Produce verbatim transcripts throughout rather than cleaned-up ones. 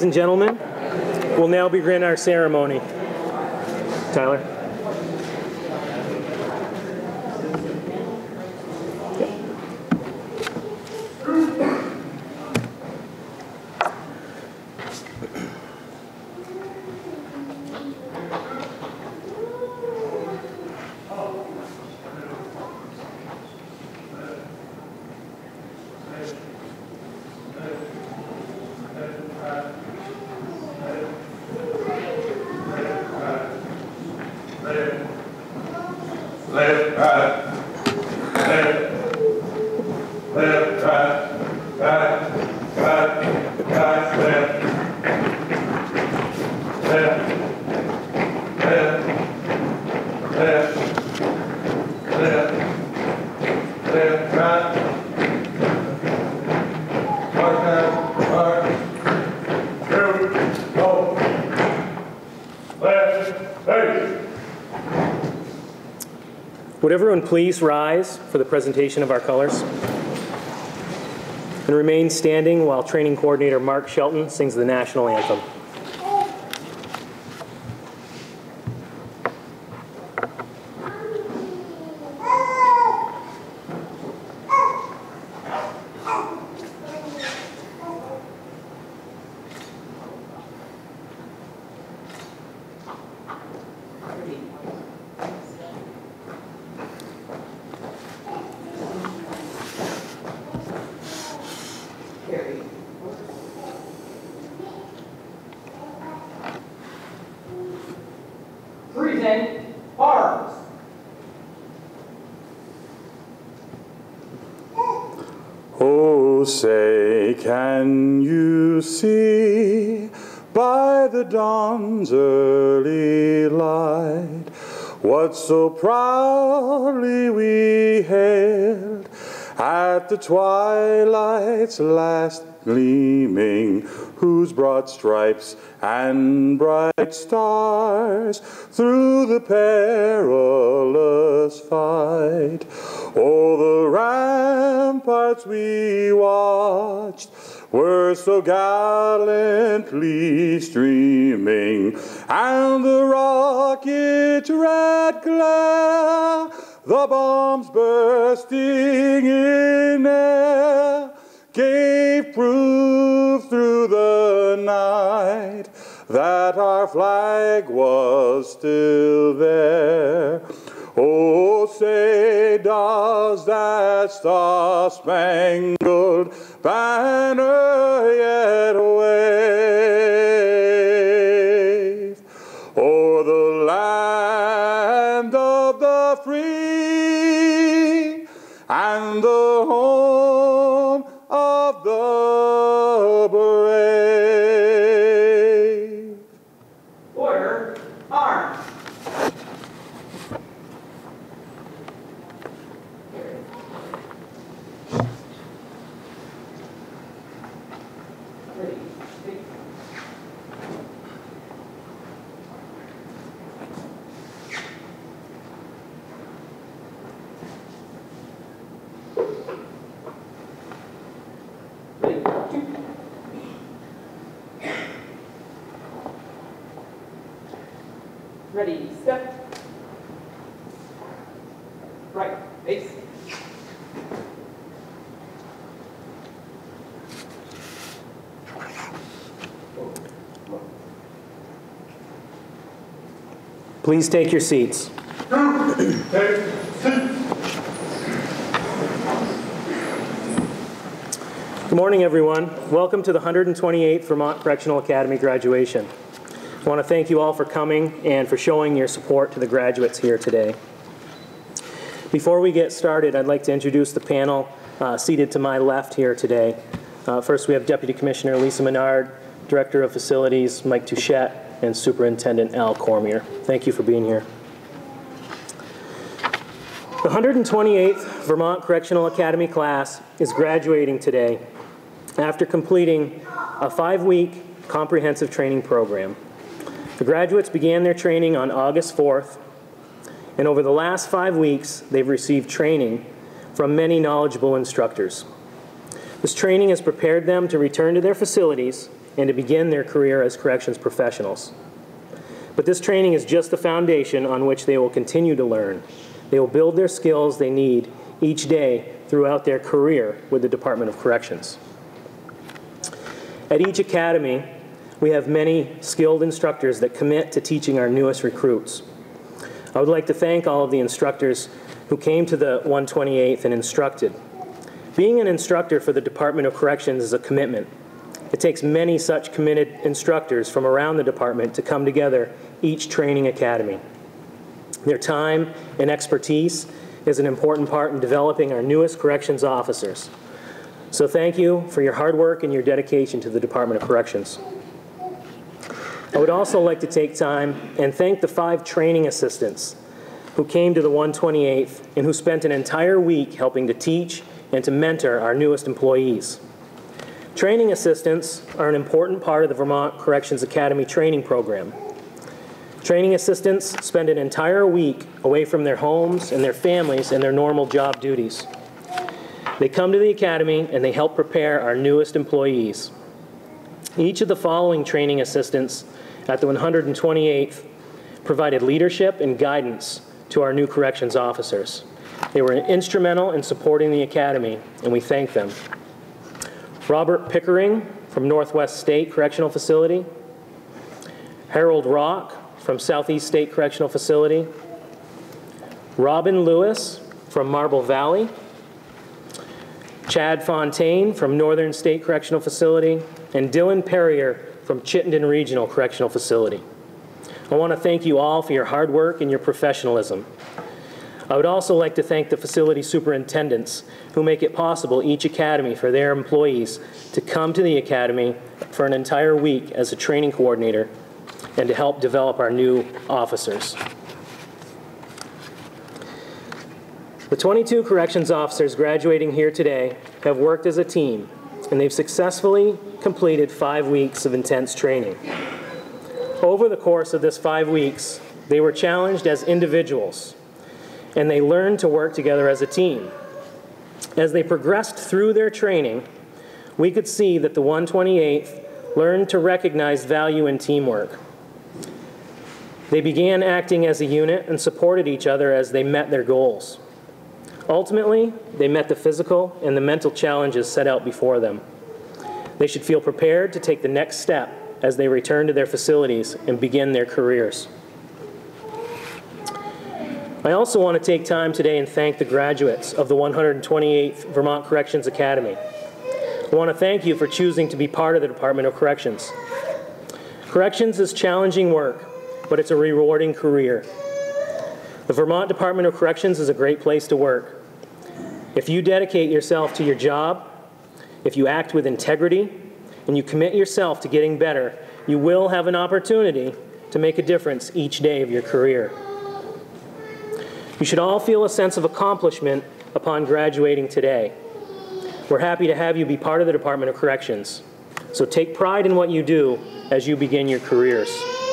ladies and gentlemen, we'll now begin our ceremony. Tyler. Would everyone please rise for the presentation of our colors? And remain standing while Training Coordinator Mark Shelton sings the national anthem. Present arms. Oh, say, can you see by the dawn's early light what so proudly we hailed at the twilight's last gleaming, whose broad stripes and bright stars through the perilous fight? Oh, the ramparts we watched were so gallantly streaming, and the rocket's red glare, the bombs bursting in air, gave proof through the night that our flag was still there. Oh, say, does that star-spangled banner yet wave o'er the land of the free and the home of the brave? Order, arms. Ready, step. Right, face. Please take your seats. Good morning, everyone. Welcome to the one hundred twenty-eighth Vermont Correctional Academy graduation. I want to thank you all for coming and for showing your support to the graduates here today. Before we get started, I'd like to introduce the panel uh, seated to my left here today. Uh, first, we have Deputy Commissioner Lisa Menard, Director of Facilities Mike Touchette, and Superintendent Al Cormier. Thank you for being here. The one hundred twenty-eighth Vermont Correctional Academy class is graduating today after completing a five-week comprehensive training program. The graduates began their training on August fourth, and over the last five weeks, they've received training from many knowledgeable instructors. This training has prepared them to return to their facilities and to begin their career as corrections professionals. But this training is just the foundation on which they will continue to learn. They will build their skills they need each day throughout their career with the Department of Corrections. At each academy, we have many skilled instructors that commit to teaching our newest recruits. I would like to thank all of the instructors who came to the one twenty-eighth and instructed. Being an instructor for the Department of Corrections is a commitment. It takes many such committed instructors from around the department to come together each training academy. Their time and expertise is an important part in developing our newest corrections officers. So thank you for your hard work and your dedication to the Department of Corrections. I would also like to take time and thank the five training assistants who came to the one twenty-eighth and who spent an entire week helping to teach and to mentor our newest employees. Training assistants are an important part of the Vermont Corrections Academy training program. Training assistants spend an entire week away from their homes and their families and their normal job duties. They come to the academy and they help prepare our newest employees. Each of the following training assistants at the one hundred twenty-eighth provided leadership and guidance to our new corrections officers. They were instrumental in supporting the academy, and we thank them. Robert Pickering from Northwest State Correctional Facility, Harold Rock from Southeast State Correctional Facility, Robin Lewis from Marble Valley, Chad Fontaine from Northern State Correctional Facility, and Dylan Perrier from Chittenden Regional Correctional Facility. I want to thank you all for your hard work and your professionalism. I would also like to thank the facility superintendents who make it possible each academy for their employees to come to the academy for an entire week as a training coordinator and to help develop our new officers. The twenty-two corrections officers graduating here today have worked as a team, and they've successfully completed five weeks of intense training. Over the course of this five weeks, they were challenged as individuals, and they learned to work together as a team. As they progressed through their training, we could see that the one twenty-eighth learned to recognize value in teamwork. They began acting as a unit and supported each other as they met their goals. Ultimately, they met the physical and the mental challenges set out before them. They should feel prepared to take the next step as they return to their facilities and begin their careers. I also want to take time today and thank the graduates of the one hundred twenty-eighth Vermont Corrections Academy. I want to thank you for choosing to be part of the Department of Corrections. Corrections is challenging work, but it's a rewarding career. The Vermont Department of Corrections is a great place to work. If you dedicate yourself to your job, if you act with integrity, and you commit yourself to getting better, you will have an opportunity to make a difference each day of your career. You should all feel a sense of accomplishment upon graduating today. We're happy to have you be part of the Department of Corrections. So take pride in what you do as you begin your careers.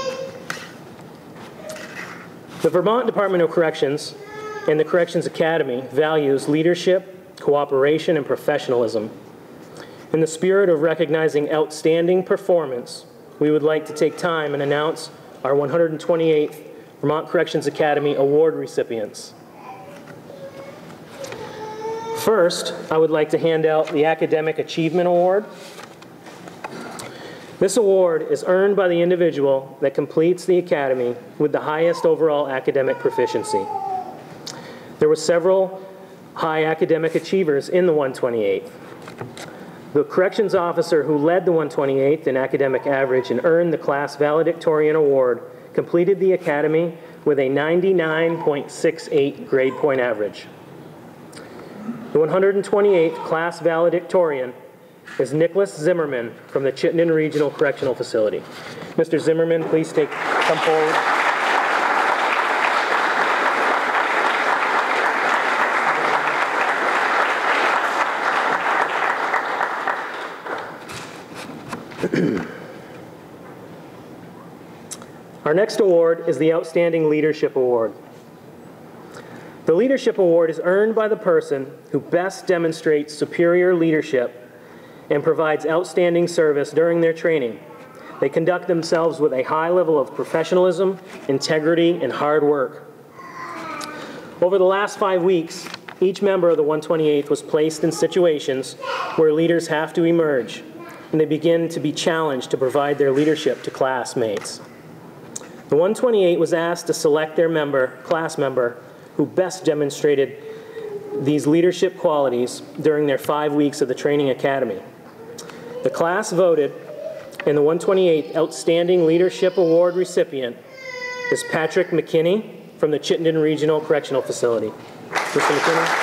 The Vermont Department of Corrections and the Corrections Academy values leadership, cooperation, and professionalism. In the spirit of recognizing outstanding performance, we would like to take time and announce our one hundred twenty-eighth Vermont Corrections Academy Award recipients. First, I would like to hand out the Academic Achievement Award. This award is earned by the individual that completes the academy with the highest overall academic proficiency. There were several high academic achievers in the one twenty-eighth. The corrections officer who led the one twenty-eighth in academic average and earned the Class Valedictorian Award completed the academy with a ninety-nine point six eight grade point average. The one hundred twenty-eighth Class Valedictorian is Nicholas Zimmerman from the Chittenden Regional Correctional Facility. Mister Zimmerman, please take, come forward. Our next award is the Outstanding Leadership Award. The Leadership Award is earned by the person who best demonstrates superior leadership and provides outstanding service during their training. They conduct themselves with a high level of professionalism, integrity, and hard work. Over the last five weeks, each member of the one twenty-eighth was placed in situations where leaders have to emerge, and they begin to be challenged to provide their leadership to classmates. The one twenty-eight was asked to select their member, class member, who best demonstrated these leadership qualities during their five weeks of the training academy. The class voted, and the one twenty-eighth Outstanding Leadership Award recipient is Patrick McKinney from the Chittenden Regional Correctional Facility. Mister McKinney.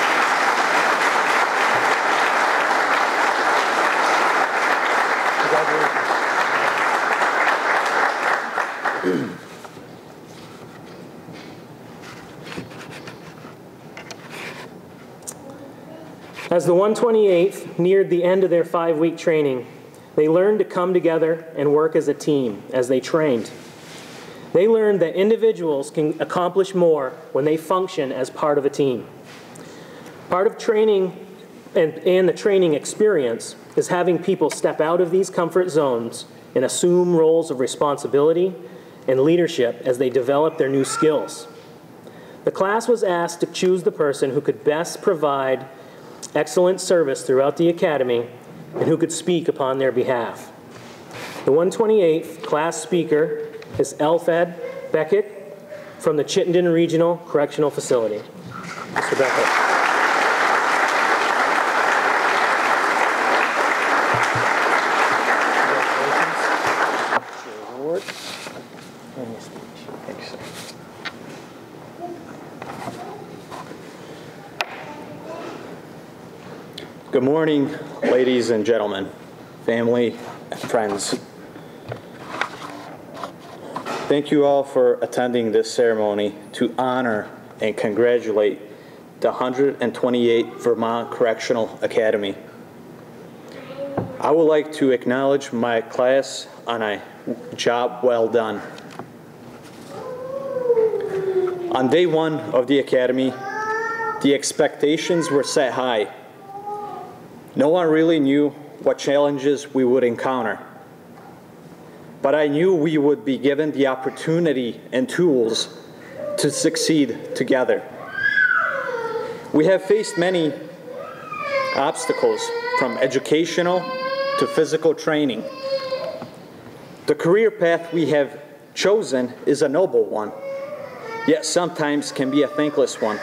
As the one twenty-eighth neared the end of their five-week training, they learned to come together and work as a team as they trained. They learned that individuals can accomplish more when they function as part of a team. Part of training and, and the training experience is having people step out of these comfort zones and assume roles of responsibility and leadership as they develop their new skills. The class was asked to choose the person who could best provide excellent service throughout the academy and who could speak upon their behalf. The one twenty-eighth class speaker is Elfed Beckett from the Chittenden Regional Correctional Facility. Mister Beckett. Good morning, ladies and gentlemen, family and friends. Thank you all for attending this ceremony to honor and congratulate the one hundred twenty-eighth Vermont Correctional Academy. I would like to acknowledge my class on a job well done. On day one of the academy, the expectations were set high. No one really knew what challenges we would encounter, but I knew we would be given the opportunity and tools to succeed together. We have faced many obstacles, from educational to physical training. The career path we have chosen is a noble one, yet sometimes can be a thankless one.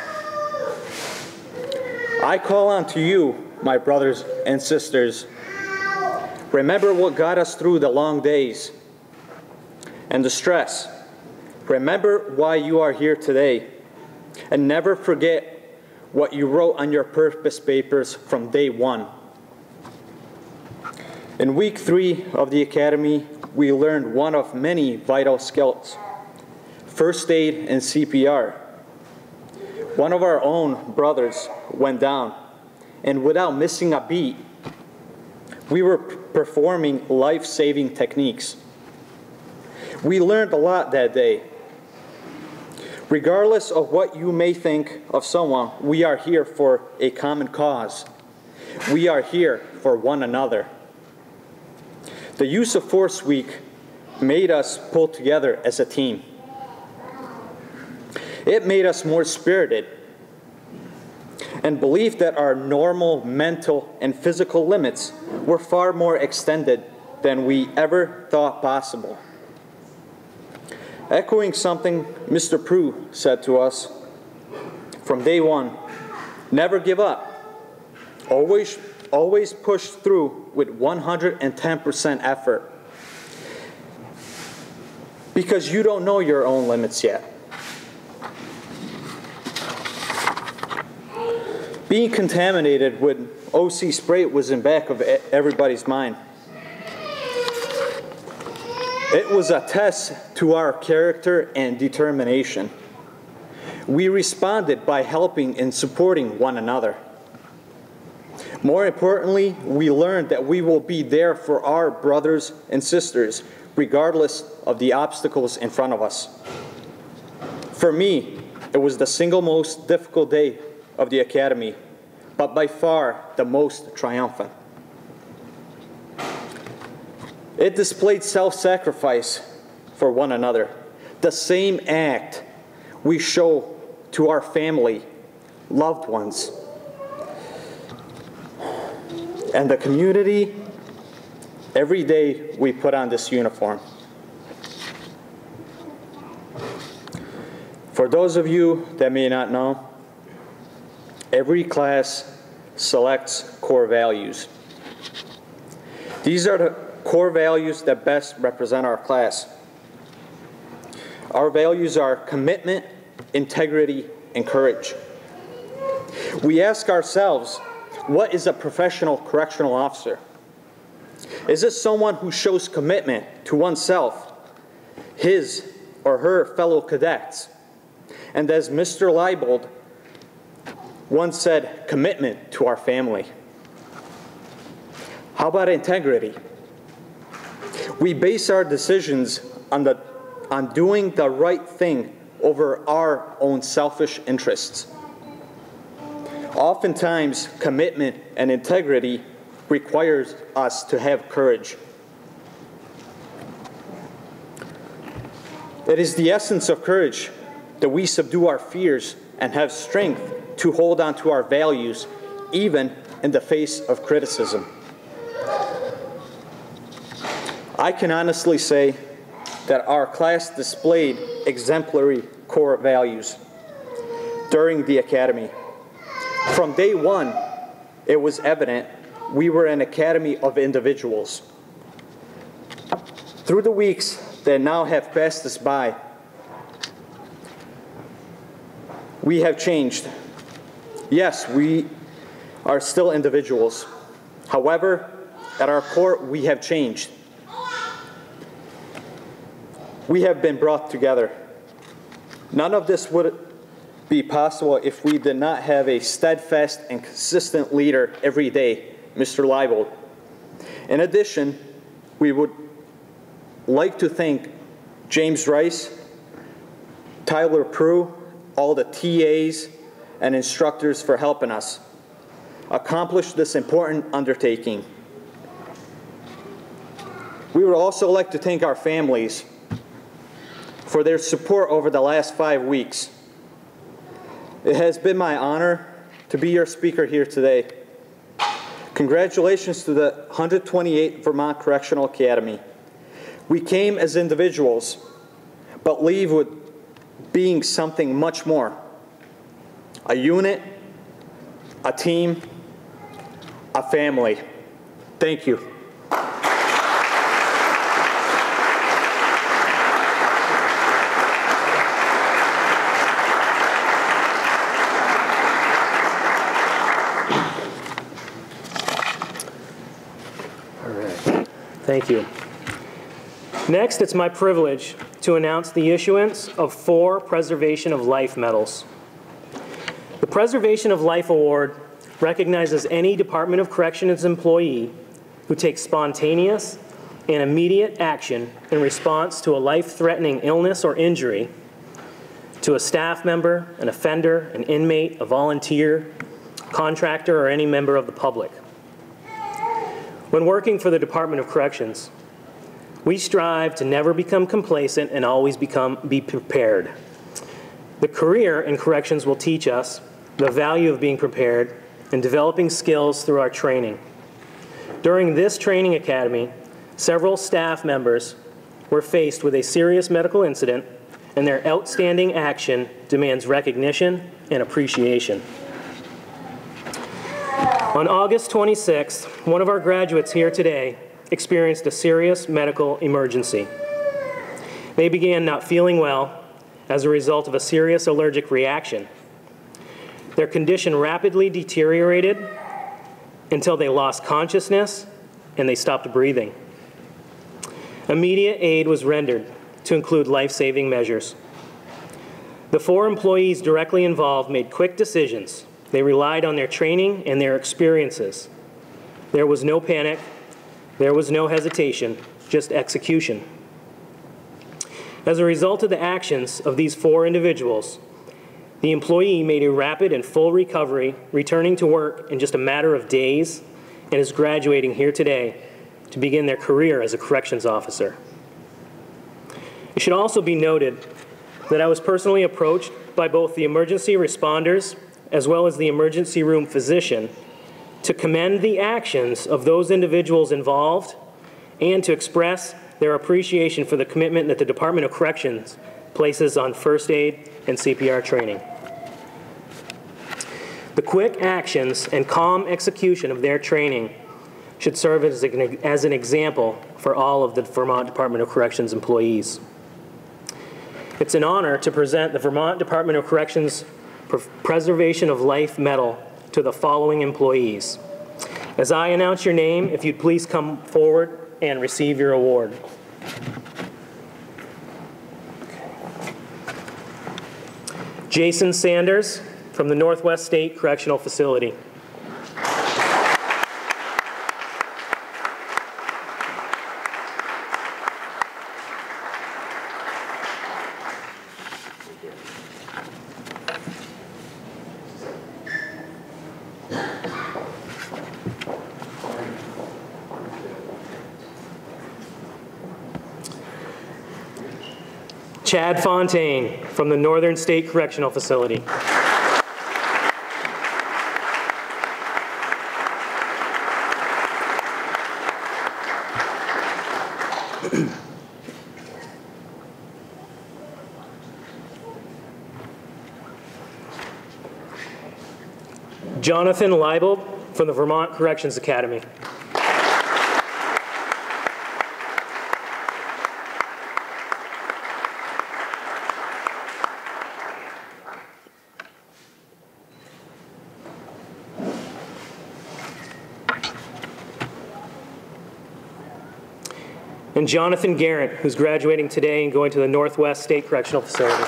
I call on to you, my brothers and sisters. Remember what got us through the long days and the stress. Remember why you are here today, and never forget what you wrote on your purpose papers from day one. In week three of the academy, we learned one of many vital skills: first aid and C P R. One of our own brothers went down, and without missing a beat, we were performing life-saving techniques. We learned a lot that day. Regardless of what you may think of someone, we are here for a common cause. We are here for one another. The use of force week made us pull together as a team. It made us more spirited and believed that our normal mental and physical limits were far more extended than we ever thought possible. Echoing something Mister Prue said to us from day one, never give up. Always, always push through with one hundred ten percent effort, because you don't know your own limits yet. Being contaminated with O C spray was in back of everybody's mind. It was a test to our character and determination. We responded by helping and supporting one another. More importantly, we learned that we will be there for our brothers and sisters, regardless of the obstacles in front of us. For me, it was the single most difficult day of the academy, but by far the most triumphant. It displayed self-sacrifice for one another, the same act we show to our family, loved ones, and the community every day we put on this uniform. For those of you that may not know, every class selects core values. These are the core values that best represent our class. Our values are commitment, integrity, and courage. We ask ourselves, what is a professional correctional officer? Is it someone who shows commitment to oneself, his or her fellow cadets? And as Mister Leibold once said, commitment to our family. How about integrity? We base our decisions on, the, on doing the right thing over our own selfish interests. Oftentimes, commitment and integrity requires us to have courage. It is the essence of courage that we subdue our fears and have strength to hold on to our values, even in the face of criticism. I can honestly say that our class displayed exemplary core values during the academy. From day one, it was evident we were an academy of individuals. Through the weeks that now have passed us by, we have changed. Yes, we are still individuals. However, at our core, we have changed. We have been brought together. None of this would be possible if we did not have a steadfast and consistent leader every day, Mister Leibold. In addition, we would like to thank James Rice, Tyler Prue, all the T As and instructors for helping us accomplish this important undertaking. We would also like to thank our families for their support over the last five weeks. It has been my honor to be your speaker here today. Congratulations to the one hundred twenty-eighth Vermont Correctional Academy. We came as individuals, but leave with being something much more. A unit, a team, a family. Thank you. Thank you. Next, it's my privilege to announce the issuance of four Preservation of Life medals. The Preservation of Life Award recognizes any Department of Corrections employee who takes spontaneous and immediate action in response to a life-threatening illness or injury to a staff member, an offender, an inmate, a volunteer, contractor, or any member of the public. When working for the Department of Corrections, we strive to never become complacent and always become, be prepared. The career in corrections will teach us the value of being prepared and developing skills through our training. During this training academy, several staff members were faced with a serious medical incident, and their outstanding action demands recognition and appreciation. On August twenty-sixth, one of our graduates here today experienced a serious medical emergency. They began not feeling well as a result of a serious allergic reaction. Their condition rapidly deteriorated until they lost consciousness and they stopped breathing. Immediate aid was rendered to include life-saving measures. The four employees directly involved made quick decisions. They relied on their training and their experiences. There was no panic, there was no hesitation, just execution. As a result of the actions of these four individuals, the employee made a rapid and full recovery, returning to work in just a matter of days, and is graduating here today to begin their career as a corrections officer. It should also be noted that I was personally approached by both the emergency responders as well as the emergency room physician to commend the actions of those individuals involved and to express their appreciation for the commitment that the Department of Corrections places on first aid and C P R training. The quick actions and calm execution of their training should serve as an, as an example for all of the Vermont Department of Corrections employees. It's an honor to present the Vermont Department of Corrections Preservation of Life Medal to the following employees. As I announce your name, if you'd please come forward and receive your award. Jason Sanders from the Northwest State Correctional Facility. Chad Fontaine from the Northern State Correctional Facility. Jonathan Leibold from the Vermont Corrections Academy. And Jonathan Garrett, who's graduating today and going to the Northwest State Correctional Facility.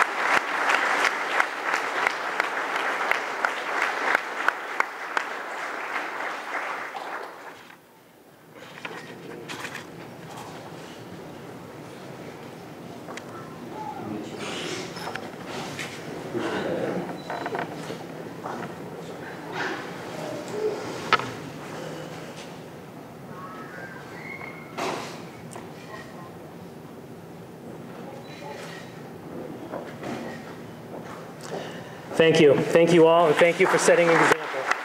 Thank you. Thank you all, and thank you for setting an example.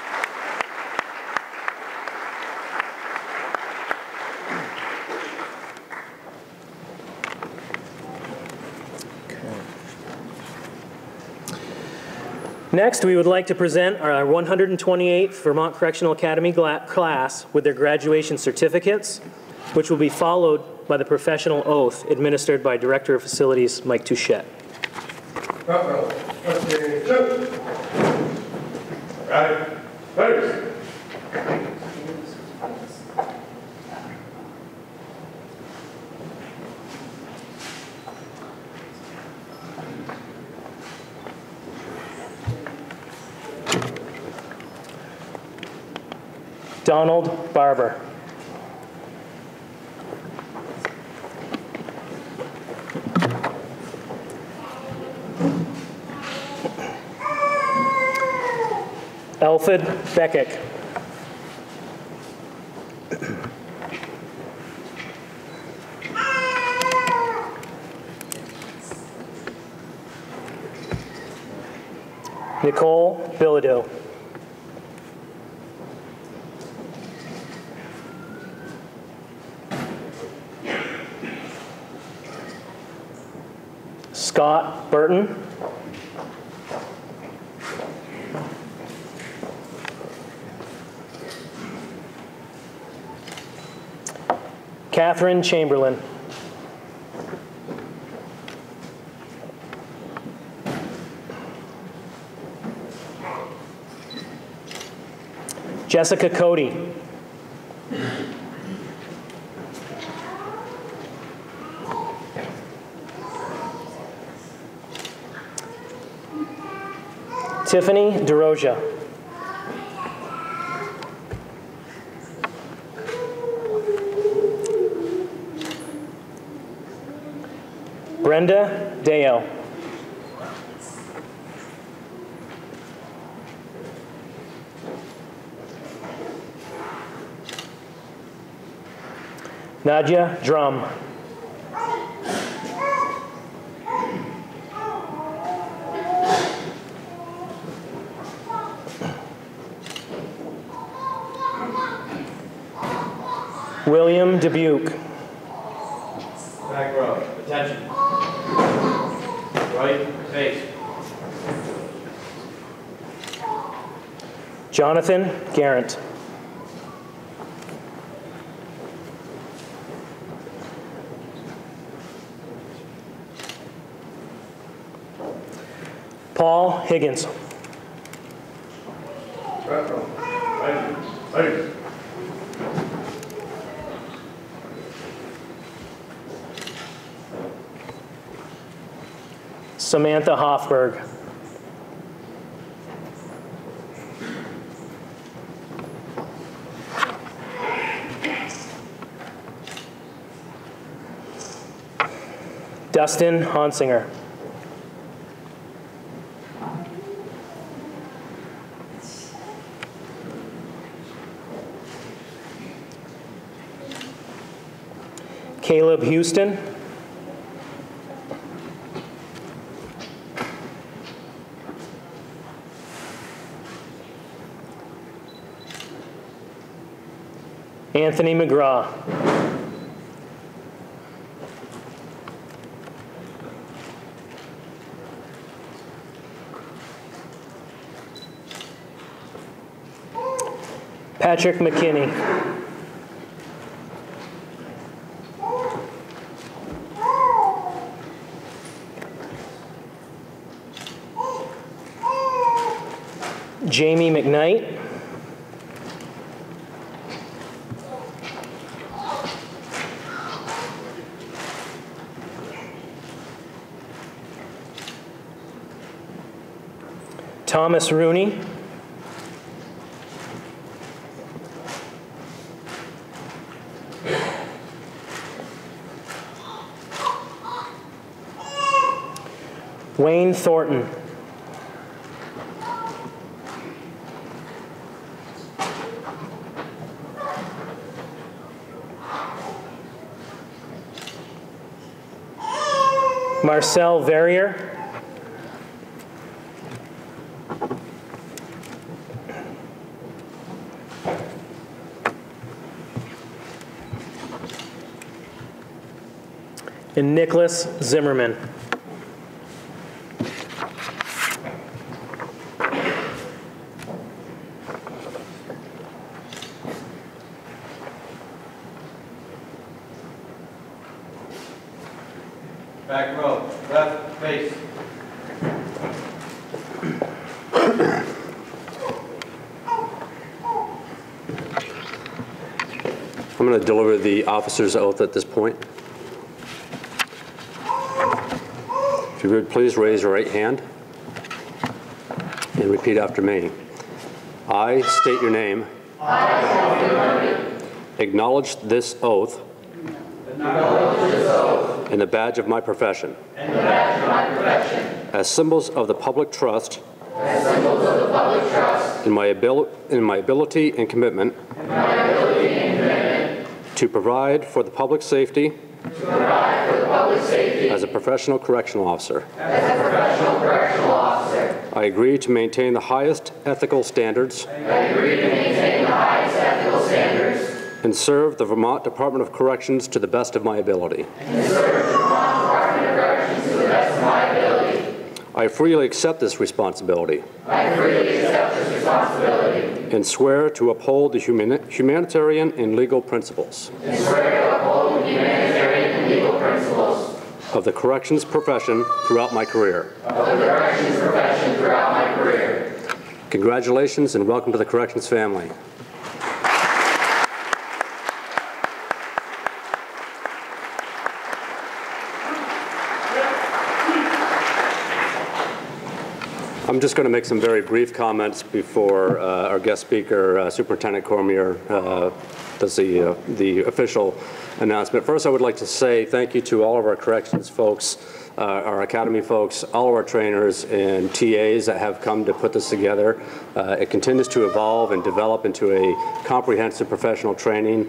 Next, we would like to present our one hundred twenty-eighth Vermont Correctional Academy class with their graduation certificates, which will be followed by the professional oath administered by Director of Facilities Mike Touchette. Right. First. Donald Barber. Alfred Beckick. Nicole Bilodeau. Scott Burton. Catherine Chamberlain. Jessica Cody. Tiffany DeRoja. Brenda Dale. Nadia Drum. William Dubuque. Back row, attention. Right, face. Jonathan Garrett. Paul Higgins. Back row. Right. Face. Samantha Hoffberg. Dustin Honsinger. Caleb Houston. Anthony McGraw. Patrick McKinney. Jamie McKnight. Thomas Rooney. Wayne Thornton. Marcel Verrier. And Nicholas Zimmerman. Back row, left, face. I'm going to deliver the officer's oath at this point. If you would please raise your right hand and repeat after me. I state your name. I acknowledge this oath. Acknowledge this oath. In the badge of my profession. In the badge of my profession. As symbols of the public trust. As symbols of the public trust. In my abil in my ability and commitment. In my ability and commitment. To provide for the public safety. To provide for the public safety. As a professional correctional officer. As a professional correctional officer. I agree to maintain the highest ethical standards. I agree to maintain the highest ethical standards. And serve the Vermont Department of Corrections to the best of my ability. And serve the Vermont Department of Corrections to the best of my ability. I freely accept this responsibility. I freely accept this responsibility. And swear to uphold the humani humanitarian and legal principles. And swear to uphold the humanitarian and legal principles. Of the corrections profession throughout my career. Of the corrections profession throughout my career. Congratulations and welcome to the corrections family. I'm just going to make some very brief comments before uh, our guest speaker, uh, Superintendent Cormier, uh, does the, uh, the official announcement. First, I would like to say thank you to all of our corrections folks, uh, our academy folks, all of our trainers and T As that have come to put this together. Uh, it continues to evolve and develop into a comprehensive professional training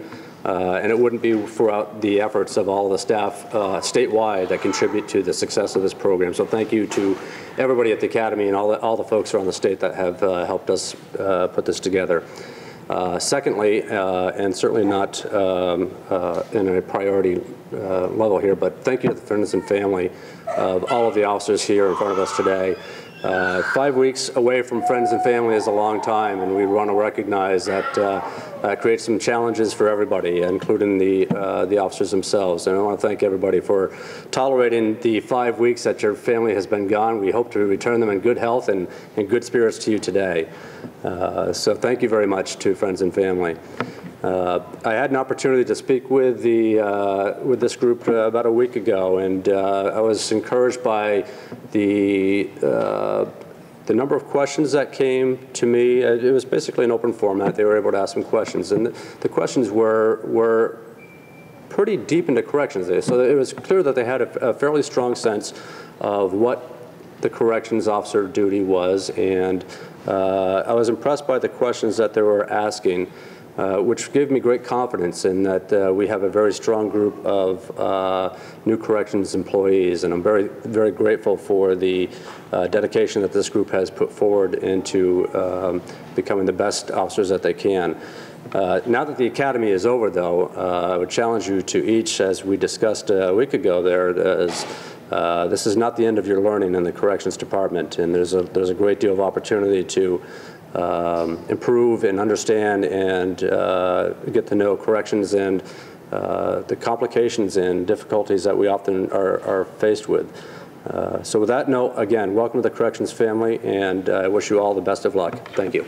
Uh, and it wouldn't be without the efforts of all the staff uh, statewide that contribute to the success of this program. So thank you to everybody at the Academy and all the, all the folks around the state that have uh, helped us uh, put this together. Uh, secondly, uh, and certainly not um, uh, in a priority uh, level here, but thank you to the friends and family of all of the officers here in front of us today. Uh, five weeks away from friends and family is a long time, and we want to recognize that uh, uh, creates some challenges for everybody, including the uh, the officers themselves. And I want to thank everybody for tolerating the five weeks that your family has been gone. We hope to return them in good health and in good spirits to you today. Uh, so thank you very much to friends and family. Uh, I had an opportunity to speak with the uh, with this group uh, about a week ago, and uh, I was encouraged by the uh, the number of questions that came to me. It was basically an open format. They were able to ask some questions, and the, the questions were were pretty deep into corrections. So it was clear that they had a, a fairly strong sense of what the corrections officer duty was, and uh, I was impressed by the questions that they were asking. Uh, which gave me great confidence in that uh, we have a very strong group of uh, new corrections employees, and I'm very, very grateful for the uh, dedication that this group has put forward into um, becoming the best officers that they can. Uh, now that the Academy is over, though, uh, I would challenge you to each, as we discussed a week ago there, is, uh, this is not the end of your learning in the Corrections Department, and there's a, there's a great deal of opportunity to Um, improve and understand and uh, get to know corrections and uh, the complications and difficulties that we often are, are faced with. Uh, so with that note, again, welcome to the Corrections family, and I wish you all the best of luck. Thank you.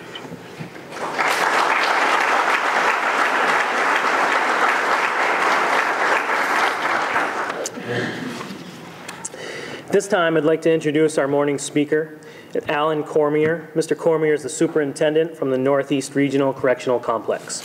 This time, I'd like to introduce our morning speaker, Alan Cormier. Mister Cormier is the superintendent from the Northeast Regional Correctional Complex.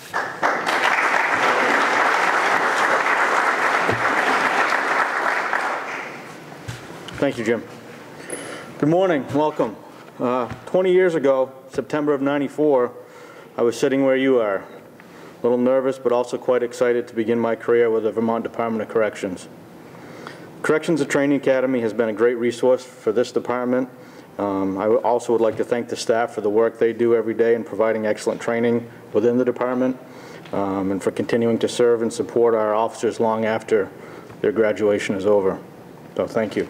Thank you, Jim. Good morning. Welcome. Uh, twenty years ago, September of ninety-four, I was sitting where you are, a little nervous but also quite excited to begin my career with the Vermont Department of Corrections. Corrections Training Academy has been a great resource for this department. Um, I also would like to thank the staff for the work they do every day in providing excellent training within the department, um, and for continuing to serve and support our officers long after their graduation is over. So thank you.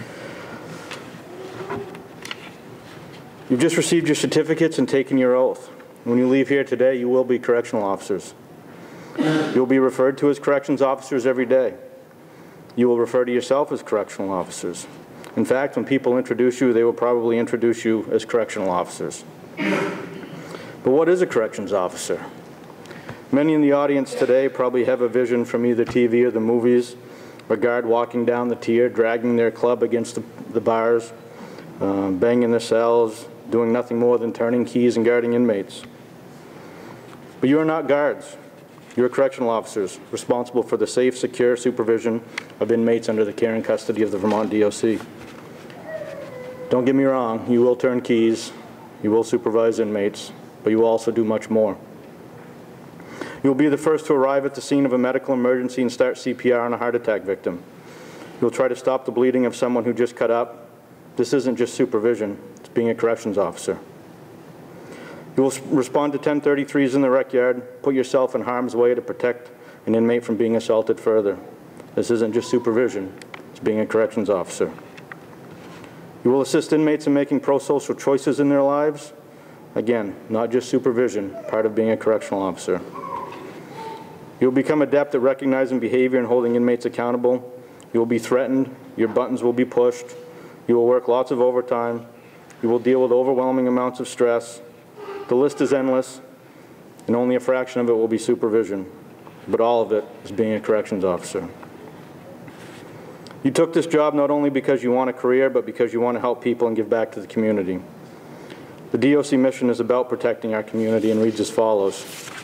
You've just received your certificates and taken your oath. When you leave here today, you will be correctional officers. You'll be referred to as corrections officers every day. You will refer to yourself as correctional officers. In fact, when people introduce you, they will probably introduce you as correctional officers. But what is a corrections officer? Many in the audience today probably have a vision from either T V or the movies, a guard walking down the tier, dragging their club against the, the bars, um, banging the cells, doing nothing more than turning keys and guarding inmates. But you are not guards. You are correctional officers responsible for the safe, secure supervision of inmates under the care and custody of the Vermont D O C. Don't get me wrong, you will turn keys, you will supervise inmates, but you will also do much more. You will be the first to arrive at the scene of a medical emergency and start C P R on a heart attack victim. You'll try to stop the bleeding of someone who just cut up. This isn't just supervision, it's being a corrections officer. You will respond to ten thirty-threes in the rec yard, put yourself in harm's way to protect an inmate from being assaulted further. This isn't just supervision, it's being a corrections officer. You will assist inmates in making pro-social choices in their lives. Again, not just supervision, part of being a correctional officer. You'll become adept at recognizing behavior and holding inmates accountable. You will be threatened, your buttons will be pushed, you will work lots of overtime, you will deal with overwhelming amounts of stress. The list is endless, and only a fraction of it will be supervision, but all of it is being a corrections officer. You took this job not only because you want a career, but because you want to help people and give back to the community. The D O C mission is about protecting our community and reads as follows.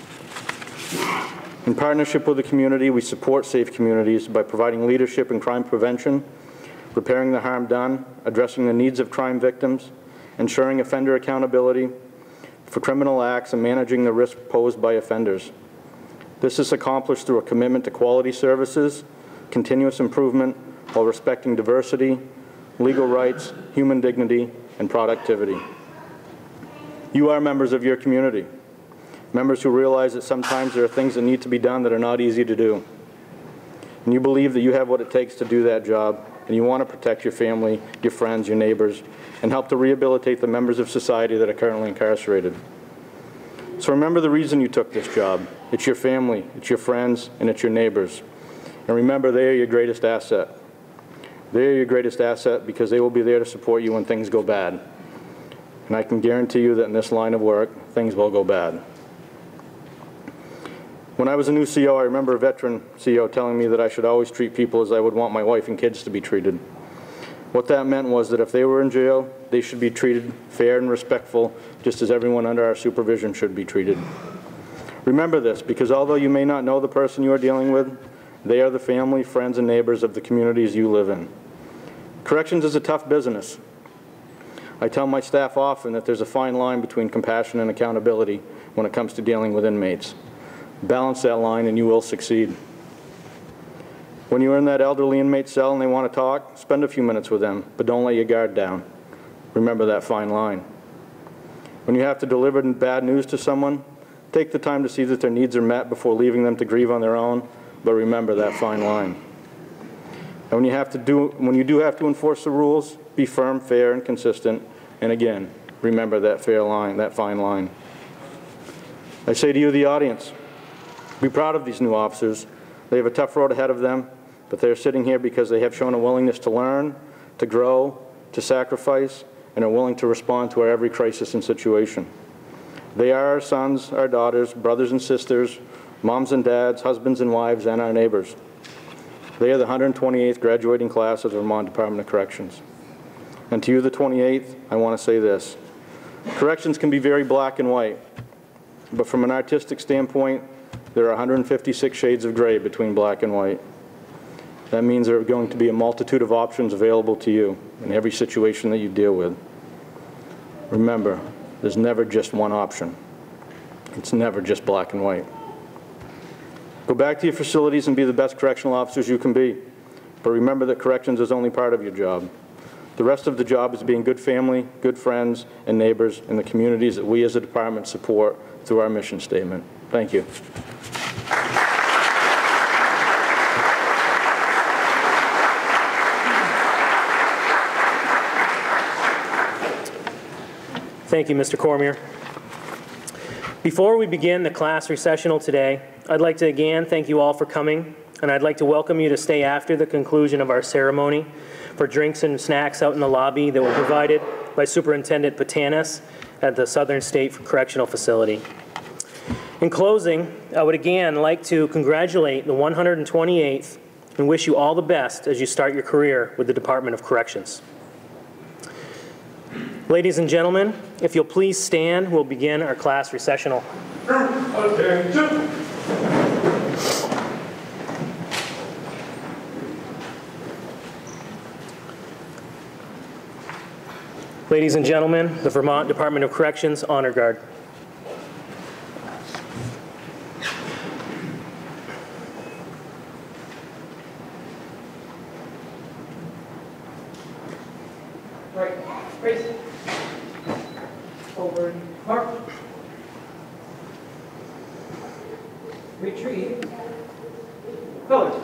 In partnership with the community, we support safe communities by providing leadership in crime prevention, repairing the harm done, addressing the needs of crime victims, ensuring offender accountability for criminal acts, and managing the risk posed by offenders. This is accomplished through a commitment to quality services, continuous improvement, while respecting diversity, legal rights, human dignity, and productivity. You are members of your community, members who realize that sometimes there are things that need to be done that are not easy to do. And you believe that you have what it takes to do that job, and you want to protect your family, your friends, your neighbors, and help to rehabilitate the members of society that are currently incarcerated. So remember the reason you took this job. It's your family, it's your friends, and it's your neighbors. And remember, they are your greatest asset. They are your greatest asset because they will be there to support you when things go bad. And I can guarantee you that in this line of work, things will go bad. When I was a new C O, I remember a veteran C O telling me that I should always treat people as I would want my wife and kids to be treated. What that meant was that if they were in jail, they should be treated fair and respectful, just as everyone under our supervision should be treated. Remember this, because although you may not know the person you are dealing with, they are the family, friends, and neighbors of the communities you live in. Corrections is a tough business. I tell my staff often that there's a fine line between compassion and accountability when it comes to dealing with inmates. Balance that line and you will succeed. When you're in that elderly inmate cell and they want to talk, spend a few minutes with them, but don't let your guard down. Remember that fine line. When you have to deliver bad news to someone, take the time to see that their needs are met before leaving them to grieve on their own, but remember that fine line. And when you, have to do, when you do have to enforce the rules, be firm, fair, and consistent, and again, remember that fair line, that fine line. I say to you, the audience, be proud of these new officers. They have a tough road ahead of them, but they're sitting here because they have shown a willingness to learn, to grow, to sacrifice, and are willing to respond to our every crisis and situation. They are our sons, our daughters, brothers and sisters, moms and dads, husbands and wives, and our neighbors. They are the one hundred twenty-eighth graduating class of the Vermont Department of Corrections. And to you, the twenty-eighth, I want to say this. Corrections can be very black and white, but from an artistic standpoint, there are one hundred fifty-six shades of gray between black and white. That means there are going to be a multitude of options available to you in every situation that you deal with. Remember, there's never just one option. It's never just black and white. Go back to your facilities and be the best correctional officers you can be. But remember that corrections is only part of your job. The rest of the job is being good family, good friends, and neighbors in the communities that we as a department support through our mission statement. Thank you. Thank you, Mister Cormier. Before we begin the class recessional today, I'd like to again thank you all for coming, and I'd like to welcome you to stay after the conclusion of our ceremony for drinks and snacks out in the lobby that were provided by Superintendent Patanis at the Southern State Correctional Facility. In closing, I would again like to congratulate the one hundred twenty-eighth and wish you all the best as you start your career with the Department of Corrections. Ladies and gentlemen, if you'll please stand, we'll begin our class recessional. Attention! Ladies and gentlemen, the Vermont Department of Corrections Honor Guard. Right, raise. Forward, mark. Retreat. Forward.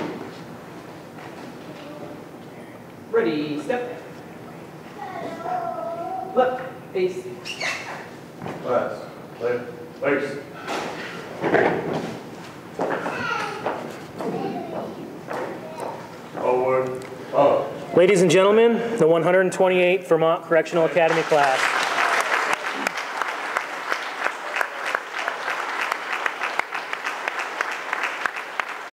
Ready, step. Left, face. Left, left, face. Forward, up. Ladies and gentlemen, the one hundred twenty-eighth Vermont Correctional Academy class.